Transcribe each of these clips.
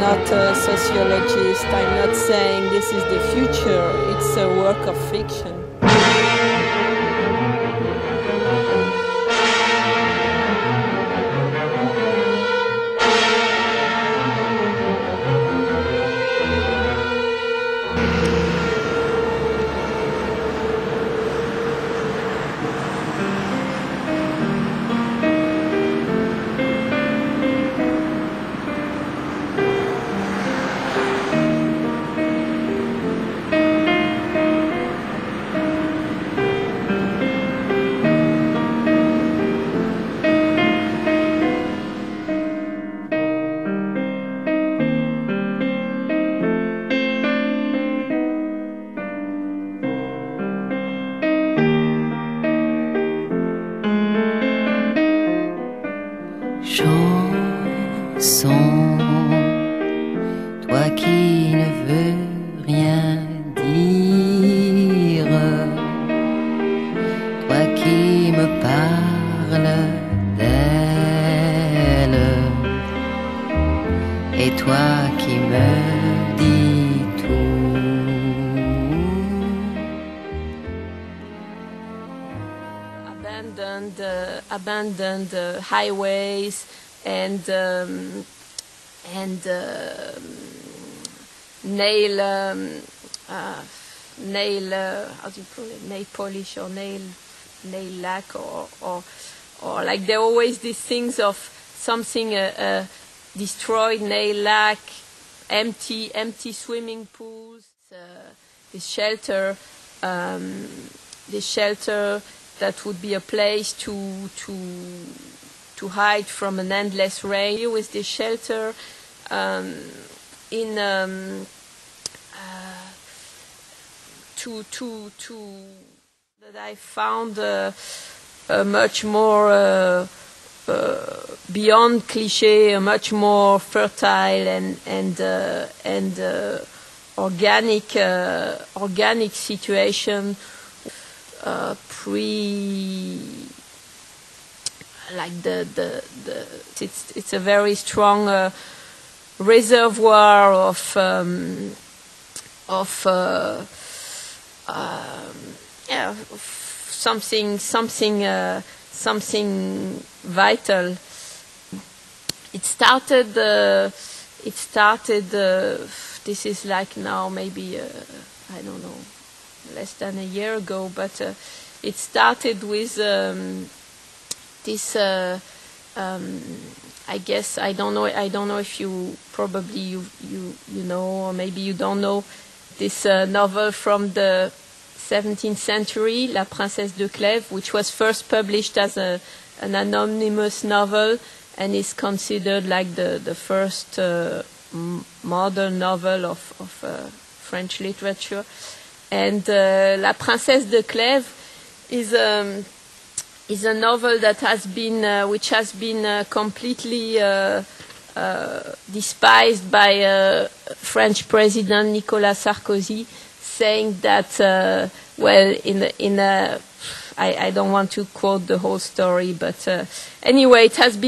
not a sociologist. I'm not saying this is the future. It's a work of fiction. Chanson, toi qui ne veux rien dire, toi qui me parles d'elle, et toi qui me dis tout. Abandoned highways and nail how do you call it, nail polish or nail lack or like there are always these things of something destroyed, nail lack, empty swimming pools, this shelter that would be a place to hide from an endless rain. Here with this shelter that I found a much more beyond cliché, a much more fertile and organic situation. Like it's a very strong reservoir of something vital. It started. This is like now maybe I don't know, less than a year ago, but it started with this. I guess I don't know if you probably you know, or maybe you don't know this novel from the 17th century, La Princesse de Clèves, which was first published as an anonymous novel and is considered like the first modern novel of French literature. And La Princesse de Clèves is a novel that has been, which has been completely despised by French President Nicolas Sarkozy, saying that, well, I don't want to quote the whole story, but anyway, it has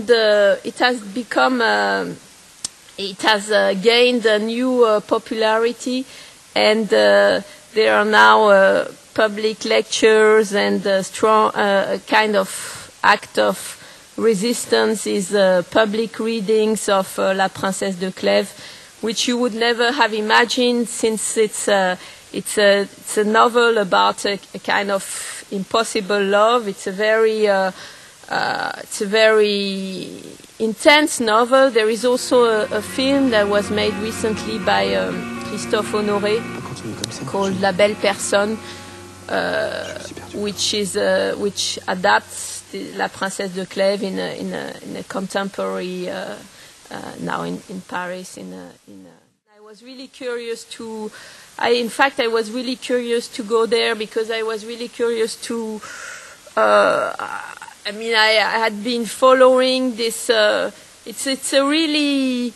gained a new popularity, and there are now public lectures, and a strong kind of act of resistance is public readings of La Princesse de Clèves, which you would never have imagined, since it's a novel about a kind of impossible love. It's a very intense novel. There is also a film that was made recently by Christophe Honoré called La Belle Personne, which adapts La Princesse de Clèves in a contemporary now in Paris. I was really curious to. I was really curious to go there, because I was really curious to. I had been following this. It's a really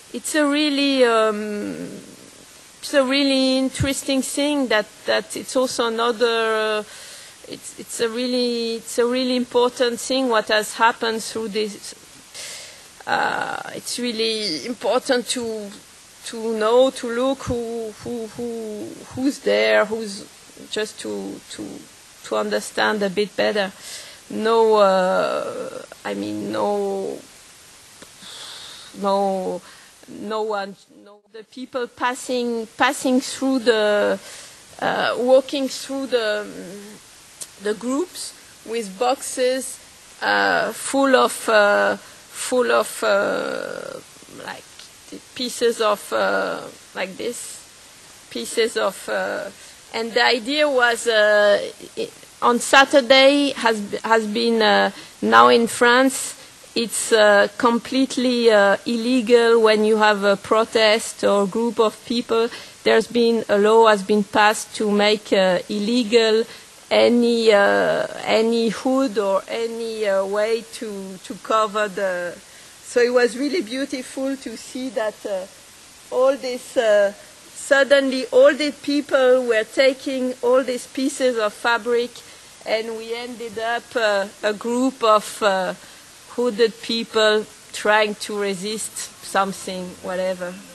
interesting thing that it's also another. It's a really important thing what has happened through this. it's really important to know, to look who's there, who's just to understand a bit better. No one, the people passing through the, walking through the groups with boxes full of like pieces of like this, pieces of, and the idea was on Saturday has been now in France. It's completely illegal when you have a protest or group of people. There's been a law has been passed to make illegal any hood or any way to cover the. So it was really beautiful to see that all this suddenly all the people were taking all these pieces of fabric, and we ended up a group of hooded people trying to resist something, whatever.